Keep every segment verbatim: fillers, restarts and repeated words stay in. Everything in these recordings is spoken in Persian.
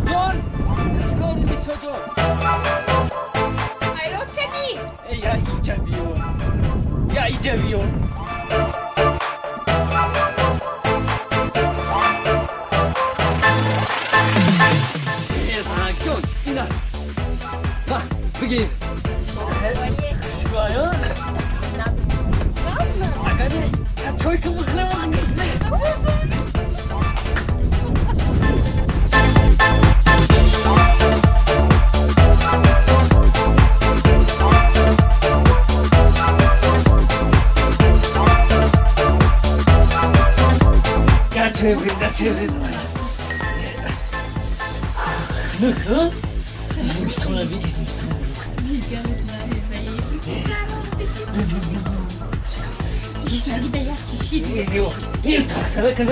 جان اسکاری میسا جان ایران کدی یا اینجا بیو یا اینجا بیو اسحاق جان اینا با بگیر شوایان اگر چای که بخورم چه بیزه چه بیزه نکن ایزی میسونه بی ایزی میسونه Işleri de yak şişir. Yok, iyi kalksana kadar.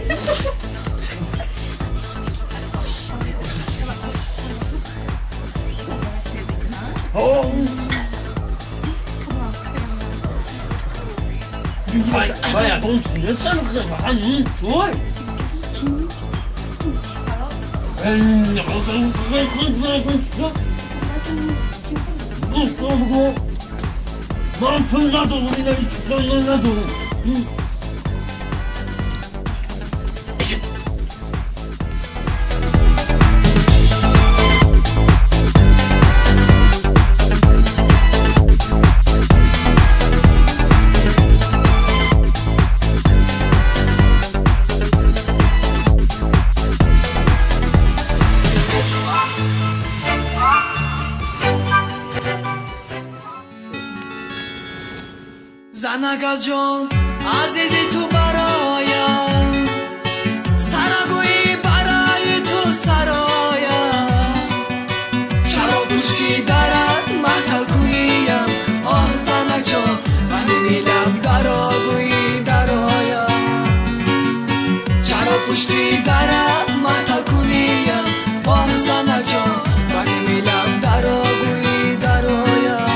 Oh. Vay, vay, bu ne sanıklı bakan? Vay. Ben ne oldu? Ben konuşma konuşma. Ben fırladı onu ileri çıklanlarladı onu. زنگز جان عزیزی تو برایم سرگویی برای تو سرایم چرا پشتی درد محتل کنیم آه زنگ جان من میلم دراگویی درایم چرا پشتی درد محتل کنیم آه زنگ جان من میلم دراگویی درایم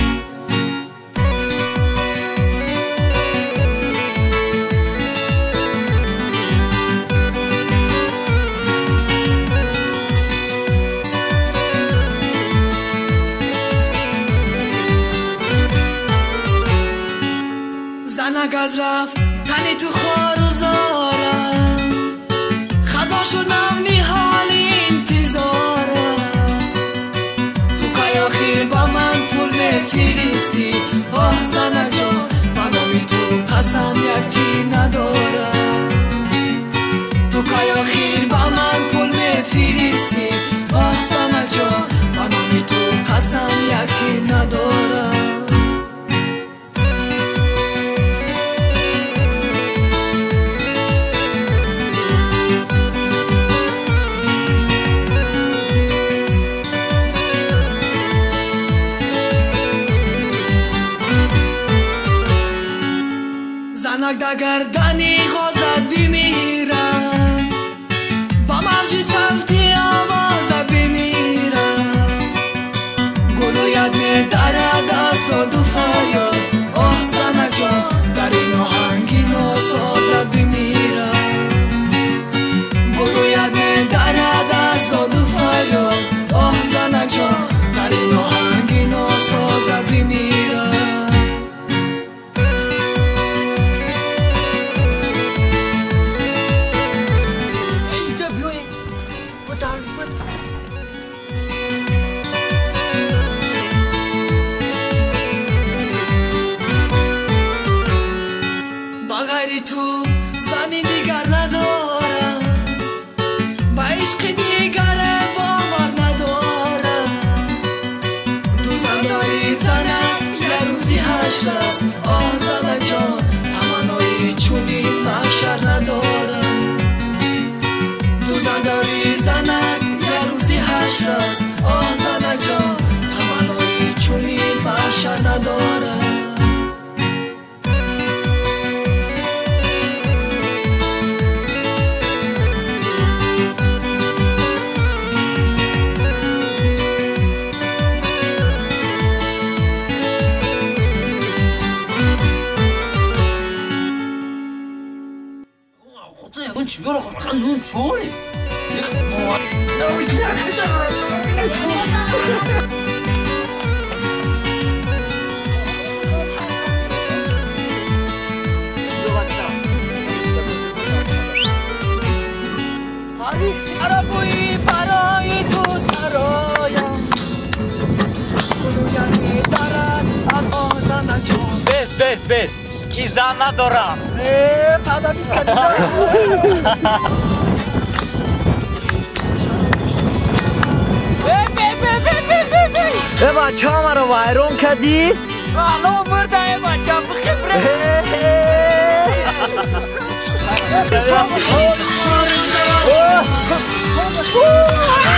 زنگ از رفت تنی تو خار و زارم خزا شدم نیحالی انتظارم تو که آخیر با من پول میفرستی آه زنگ جان منو می تو قسم یکتی ندارم تو که آخیر با من پول میفرستی آه زنگ جان منو می تو قسم یکتی ندارم زنگ در گردنی خوازد بمیرم با موجی صوتی آوازد بمیرم گلویت می درد از داد و فریاد آه زنگ جان در این آهنگی ناسازد بمیرم گلویت می درد از داد و فریاد آه زنگ جان در این آهنگی ناسازد بمیرم بغیر تو زنی دیگر ندارم با عشق دیگر باور ندارم تو زنداری زنم یه روزی حشر است آه زنگ جان همانوی چونی محشر ندارم تو زنداری زنم یه روزی حشر است آه زنگ جان همانوی چونی محشر ندارم خدایا اون چی برو خود خندون چوری عربوی برای تو سرایم گلویم دارد از آن زنم چون بس بس بس این زن ندارم پدر به بچه ها مرا ویرون کردی؟ الان مرده بچه بخبره